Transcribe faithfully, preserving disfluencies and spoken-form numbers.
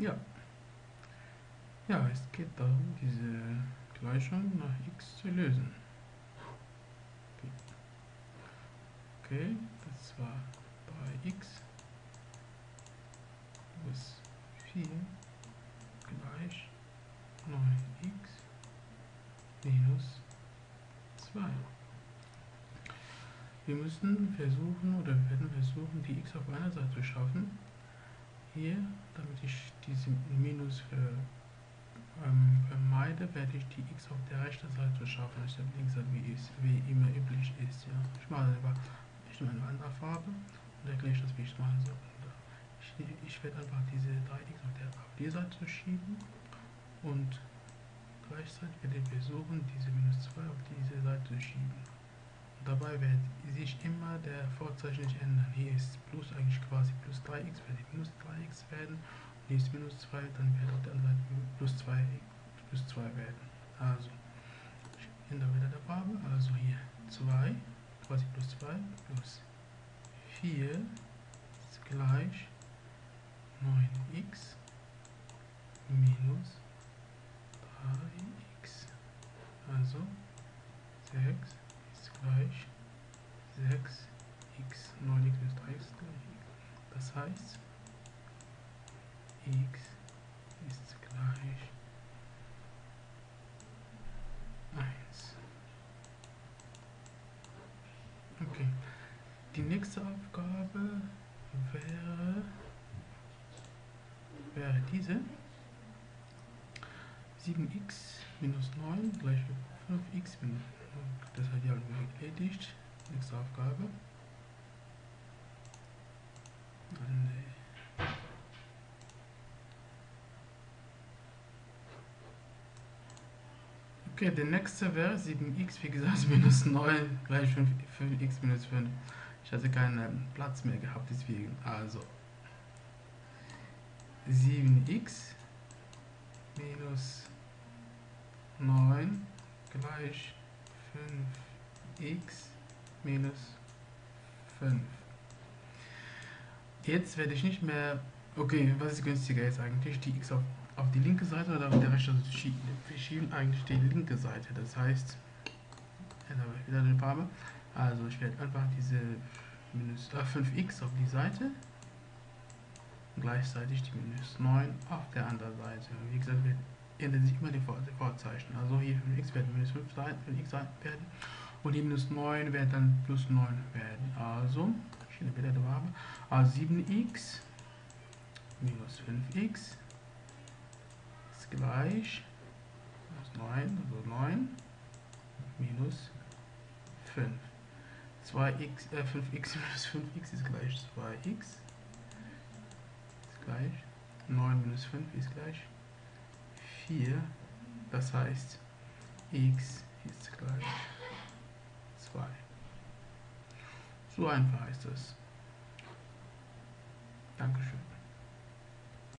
Ja. Ja, es geht darum, diese Gleichung nach x zu lösen. Okay, das war bei x plus vier gleich neun x minus zwei. Wir müssen versuchen, oder wir werden versuchen, die x auf einer Seite zu schaffen. Hier, damit ich diese Minus ver, ähm, vermeide, werde ich die x auf der rechten Seite schaffen, statt links, wie es wie immer üblich ist. Ja. Ich mache einfach ich nehme eine andere Farbe und erkläre das, wie ich es machen soll. Ich, ich werde einfach diese drei x auf, der, auf die Seite schieben und gleichzeitig werde ich versuchen, diese minus zwei auf diese Seite zu schieben. Und dabei wird sich immer der Vorzeichen nicht ändern. Hier ist plus eigentlich quasi plus drei x, wird minus drei x werden. Und hier ist minus zwei, dann wird auf der anderen Seite plus zwei, plus zwei werden. Also, ich ändere wieder der Farbe. Also hier zwei, quasi plus zwei, plus vier ist gleich neun x minus drei x. Also sechs ist gleich sechs x. neun x minus drei x ist gleich x. Das heißt, x ist gleich eins. Okay. Die nächste Aufgabe wäre, wäre diese. sieben x minus neun gleich fünf x minus neun. Das hat ja erledigt. Nächste Aufgabe. Okay, der nächste wäre sieben x, wie gesagt, minus neun gleich fünf x minus fünf. Ich hatte keinen Platz mehr gehabt, deswegen. Also sieben x minus neun gleich fünf x minus fünf. Jetzt werde ich nicht mehr. Okay, was ist günstiger jetzt eigentlich? Die x auf, auf die linke Seite oder auf der rechten Seite schieben? Wir schieben eigentlich die linke Seite. Das heißt, wieder die Farbe. Also ich werde einfach diese minus äh, fünf x auf die Seite und gleichzeitig die minus neun auf der anderen Seite. Und wie gesagt, ändert sich immer die Vorzeichen. Also hier fünf x werden minus fünf x werden und die minus neun wird dann plus neun werden. Also, ich nehme wieder die Farbe. Also sieben x minus fünf x ist gleich minus neun, also neun minus fünf. zwei x, äh, fünf x minus fünf x ist gleich zwei x. Ist gleich neun minus fünf ist gleich vier. Das heißt, x ist gleich zwei. So einfach ist das. Dankeschön.